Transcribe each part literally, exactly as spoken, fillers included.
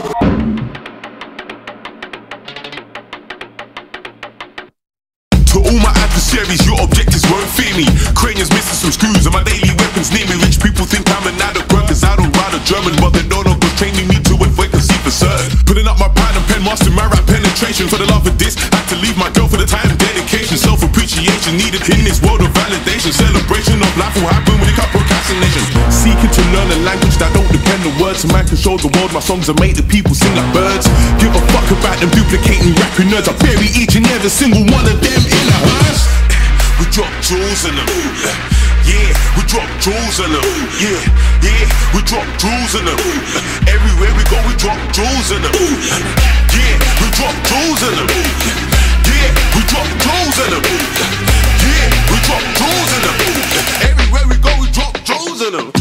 To all my adversaries, your objectives won't fear me. Cranium's missing some screws and my daily weapons near me. Rich people think I'm an adequate cause I don't ride a German, but they don't know cause training me to avoid can see for certain. Putting up my pad and pen, master my rap penetration. For the love of this, had to leave my girl for the time and dedication. Self-appreciation needed in this world of validation. Celebration of life will happen when you cut procrastination. Seeking to learn a language that don't depend on words, so man can show the world my songs and make the people sing like birds. Give a fuck about them duplicating rapping nerds. I bury each and every single one of them in a hearse. We drop jewels in them. Yeah, we drop jewels in them. Yeah, yeah, we drop jewels in them. Everywhere we go, we drop jewels in them. Yeah, we drop jewels in them. Yeah, we drop jewels in them. Yeah, we drop jewels in them. Everywhere we go, we drop jewels in them.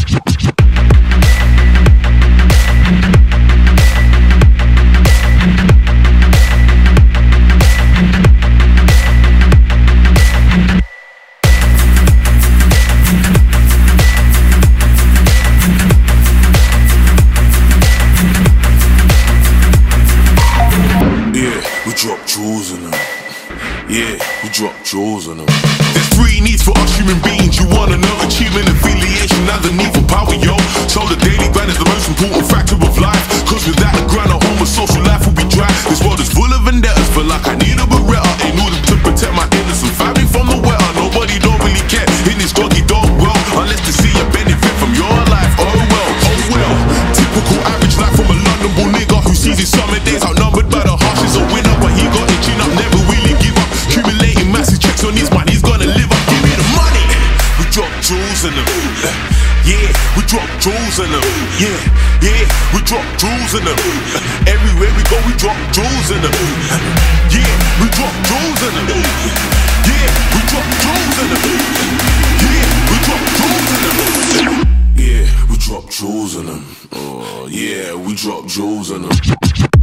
Drop jewels on them. Yeah, we drop jewels on them. There's three needs for us human beings. You wanna know achievement, affiliation, and the need for power, yo. So the daily grind is the most important factor of life. Cause without the grind, a home social life will be dry. This world is full of vendettas, feel like I need a Beretta in order to protect my innocent family from the weather. Nobody don't really care in this doggy dog world, unless they see a benefit from your life. Oh well, oh well. Typical average life from a London bull nigga who sees his summer days outnumbered by the harshest of winter. But he got itching up, never really give up. Accumulating massive checks on his mind, he's gonna live up. Give me the money. We drop jewels in them. Yeah, we drop jewels in them. Yeah, yeah, we drop jewels in them. Everywhere we go, we drop jewels in them. Yeah, we drop jewels in them. Yeah, we drop jewels in them. Yeah, we drop jewels in them. Yeah, we drop jewels in them. Oh, yeah, we drop jewels in them.